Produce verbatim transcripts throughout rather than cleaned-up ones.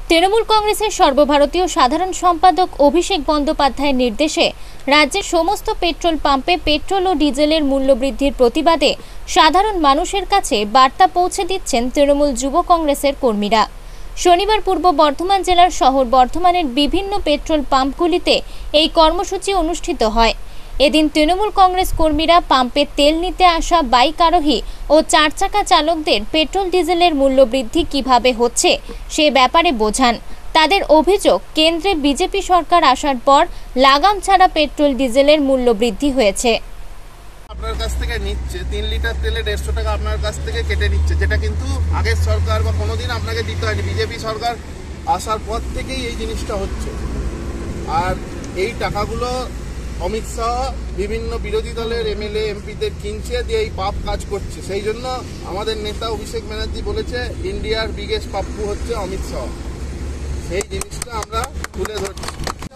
তৃণমূল কংগ্রেসের সর্বভারতীয় সাধারণ সম্পাদক অভিষেক বন্দ্যোপাধ্যায়ের নির্দেশে রাজ্যের সমস্ত পেট্রোল পাম্পে পেট্রোল ও ডিজেলের মূল্যবৃদ্ধির প্রতিবাদে সাধারণ মানুষের কাছে বার্তা পৌঁছে দিচ্ছেন তৃণমূল যুব কংগ্রেসের কর্মীরা। শনিবার পূর্ব বর্ধমান জেলার শহর বর্ধমানের বিভিন্ন পেট্রোল পাম্পগুলিতে এই কর্মসূচি অনুষ্ঠিত হয়। এদিন তৃণমূল কংগ্রেস কর্মীরা পাম্পে তেল নিতে আসা বাইক আরোহী ও চার চাকা চালকদের পেট্রোল ডিজেলের মূল্যবৃদ্ধি কিভাবে হচ্ছে সে ব্যাপারে বোঝান। তাদের অভিযোগ, কেন্দ্রে বিজেপি সরকার আসার পর লাগাম ছাড়া পেট্রোল ডিজেলের মূল্য বৃদ্ধি হয়েছে। আপনার কাছ থেকে নিচ্ছে তিন লিটার তেলে দেড়শো টাকা আপনার কাছ থেকে কেটে নিচ্ছে, যেটা কিন্তু আগের সরকার বা কোনোদিন আপনাকে দিতে হয়নি। বিজেপি সরকার আসার পর থেকেই এই জিনিসটা হচ্ছে। আর এই টাকাগুলো অমিত শাহ বিভিন্ন বিরোধী দলের এমএলএ এমপিদের কিনছে দিয়ে এই পাপ কাজ করছে। সেই জন্য আমাদের নেতা অভিষেক ব্যানার্জি বলেছে ইন্ডিয়ার বিগেস্ট পাপ্পু হচ্ছে অমিত শাহ। সেই জিনিসটা আমরা তুলে ধরছি।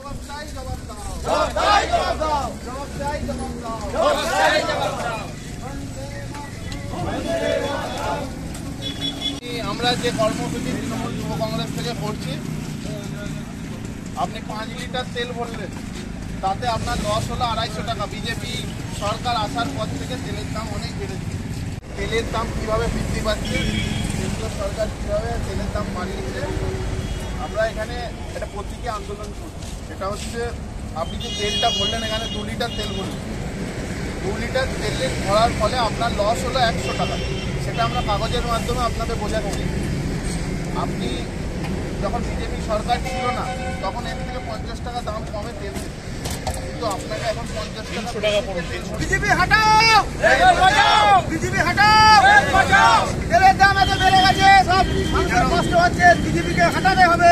আমরা যে কর্মসূচি তৃণমূল যুব কংগ্রেস থেকে করছি, আপনি পাঁচ লিটার তেল ভরলেন, তাতে আপনার লস হলো আড়াইশো টাকা। বিজেপি সরকার আসার পর থেকে তেলের দাম অনেক বেড়েছে। তেলের দাম কীভাবে বৃদ্ধি পাচ্ছে, কেন্দ্র সরকার কীভাবে তেলের দাম বাড়িয়েছে, আমরা এখানে একটা প্রতীকী আন্দোলন করছি। এটা হচ্ছে আপনি যে তেলটা ভরলেন, এখানে দু লিটার তেল ভরলেন, দু লিটার তেলের ভরার ফলে আপনার লস হলো একশো টাকা। সেটা আমরা কাগজের মাধ্যমে আপনাকে বোঝাচ্ছি। আপনি যখন বিজেপি সরকার ছিল না, তখন এর থেকে পঞ্চাশ টাকা দাম কমে তেল দিত, কিন্তু আপনাকে এখন পঞ্চাশ টাকা পড়ছে। বিজেপি হাটাও, বিজেপি হাটাও, তেলের দাম এত বেড়ে গেছে, সব মানুষের কষ্ট হচ্ছে, বিজেপিকে হাটাতে হবে।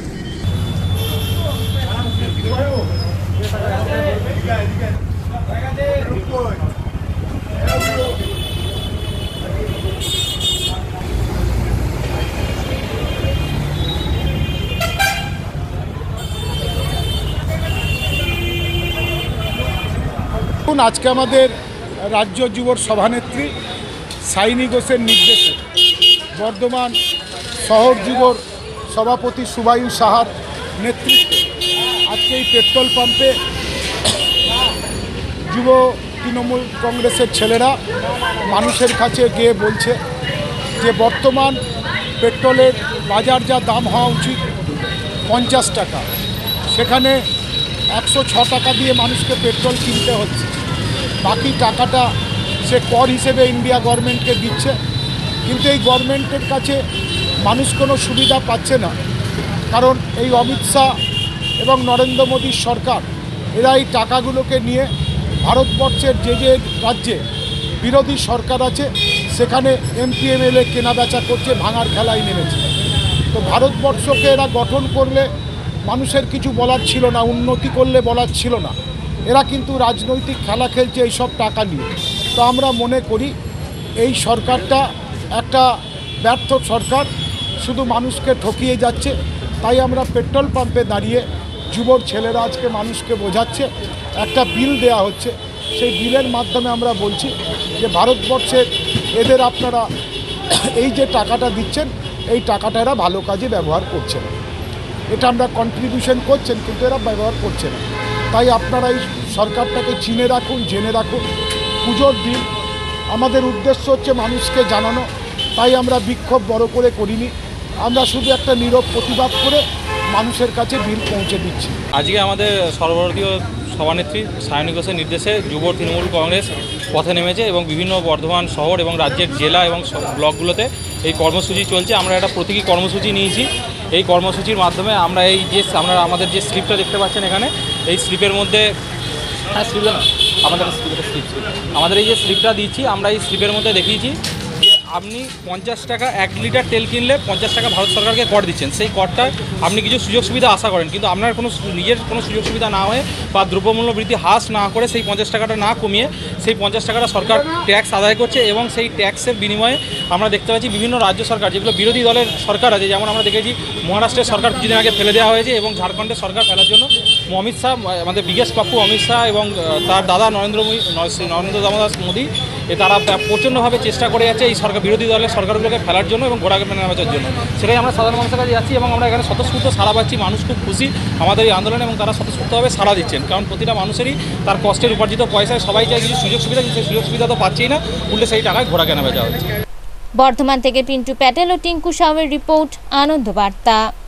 আজকে আমাদের রাজ্য যুবর সভানেত্রী সাইনি ঘোষের নির্দেশে বর্ধমান শহর যুবর সভাপতি সুবায়ু সাহার নেতৃত্বে আজকে এই পেট্রোল পাম্পে যুব তৃণমূল কংগ্রেসের ছেলেরা মানুষের কাছে গিয়ে বলছে যে বর্তমান পেট্রোলের বাজার যা দাম হওয়া উচিত পঞ্চাশ টাকা, সেখানে একশো ছ টাকা দিয়ে মানুষকে পেট্রোল কিনতে হচ্ছে। বাকি টাকাটা সে কর হিসেবে ইন্ডিয়া গভর্নমেন্টকে দিচ্ছে, কিন্তু এই গভর্নমেন্টের কাছে মানুষ কোনো সুবিধা পাচ্ছে না। কারণ এই অমিত শাহ এবং নরেন্দ্র মোদীর সরকার এরা এই টাকাগুলোকে নিয়ে ভারতবর্ষের যে যে রাজ্যে বিরোধী সরকার আছে সেখানে এমপি এমএলএ কেনা বেচা করছে, ভাঙার খেলায় নেমেছে। তো ভারতবর্ষকে এরা গঠন করলে মানুষের কিছু বলার ছিল না, উন্নতি করলে বলার ছিল না। এরা কিন্তু রাজনৈতিক খেলা খেলছে এইসব টাকা নিয়ে। তো আমরা মনে করি এই সরকারটা একটা ব্যর্থ সরকার, শুধু মানুষকে ঠকিয়ে যাচ্ছে। তাই আমরা পেট্রোল পাম্পে দাঁড়িয়ে যুবর ছেলেরা আজকে মানুষকে বোঝাচ্ছে, একটা বিল দেয়া হচ্ছে, সেই বিলের মাধ্যমে আমরা বলছি যে ভারতবর্ষের এদের আপনারা এই যে টাকাটা দিচ্ছেন, এই টাকাটা এরা ভালো কাজে ব্যবহার করছে না। এটা আমরা কন্ট্রিবিউশন করছেন, কিন্তু এরা ব্যবহার করছে না। তাই আপনারা এই সরকারটাকে চিনে রাখুন, জেনে রাখুন। পুজোর দিন আমাদের উদ্দেশ্য হচ্ছে মানুষকে জানানো, তাই আমরা বিক্ষোভ বড় করে করিনি। আমরা শুধু একটা নীরব প্রতিবাদ করে মানুষের কাছে বিল পৌঁছে দিচ্ছি। আজকে আমাদের সর্বভারতীয় সভানেত্রী সায়নী ঘোষের নির্দেশে যুব তৃণমূল কংগ্রেস পথে নেমেছে এবং বিভিন্ন বর্ধমান শহর এবং রাজ্যের জেলা এবং ব্লকগুলোতে এই কর্মসূচি চলছে। আমরা একটা প্রতীকী কর্মসূচি নিয়েছি। এই কর্মসূচির মাধ্যমে আমরা এই যে আমরা আমাদের যে স্লিপটা দেখতে পাচ্ছেন এখানে, এই স্লিপের মধ্যে হ্যাঁ স্লিপ আমাদের স্লিপের স্লিপ আমাদের এই যে স্লিপটা দিচ্ছি, আমরা এই স্লিপের মধ্যে দেখিয়েছি যে আপনি পঞ্চাশ টাকা এক লিটার তেল কিনলে পঞ্চাশ টাকা ভারত সরকারকে কর দিচ্ছেন। সেই করটা আপনি কিছু সুযোগ সুবিধা আশা করেন, কিন্তু আপনার কোনো নিজের কোনো সুযোগ সুবিধা না হয়ে বা দ্রব্যমূল্য বৃদ্ধি হ্রাস না করে সেই পঞ্চাশ টাকাটা না কমিয়ে সেই পঞ্চাশ টাকাটা সরকার ট্যাক্স আদায় করছে। এবং সেই ট্যাক্সের বিনিময়ে আমরা দেখতে পাচ্ছি বিভিন্ন রাজ্য সরকার, যেগুলো বিরোধী দলের সরকার আছে, যেমন আমরা দেখেছি মহারাষ্ট্রের সরকার কিছুদিন আগে ফেলে দেওয়া হয়েছে এবং ঝাড়খণ্ডের সরকার ফেলার জন্য অমিত শাহ, আমাদের বিগেস্ট পাপ্পু অমিত শাহ এবং তার দাদা নরেন্দ্র নরেন্দ্র দামোদার মোদী এ তারা প্রচণ্ডভাবে চেষ্টা করে যাচ্ছে এই সরকার বিরোধী দলের সরকারগুলোকে ফেলার জন্য এবং গোড়া মেনে নেওয়ার জন্য। সেটাই আমরা সাধারণ মানুষের কাছে যাচ্ছি এবং আমরা এখানে স্বতঃস্ফূর্ত সাড়া পাচ্ছি। মানুষ খুব খুশি আমাদের এই আন্দোলনে এবং তারা স্বতঃস্ফূর্তভাবে সাড়া দিচ্ছেন, কারণ প্রতিটা মানুষেরই তার কষ্টের উপার্জিত পয়সায় সবাই চায় কিছু সুযোগ সুবিধা, কিন্তু সেই সুযোগ সুবিধা তো পাচ্ছেই না, উল্টে সেই টাকায় ঘোড়া কেনা বেচা হচ্ছে। বর্ধমান থেকে পিন্টু প্যাটেল ও টিঙ্কু সাউয়ের রিপোর্ট, আনন্দ বার্তা।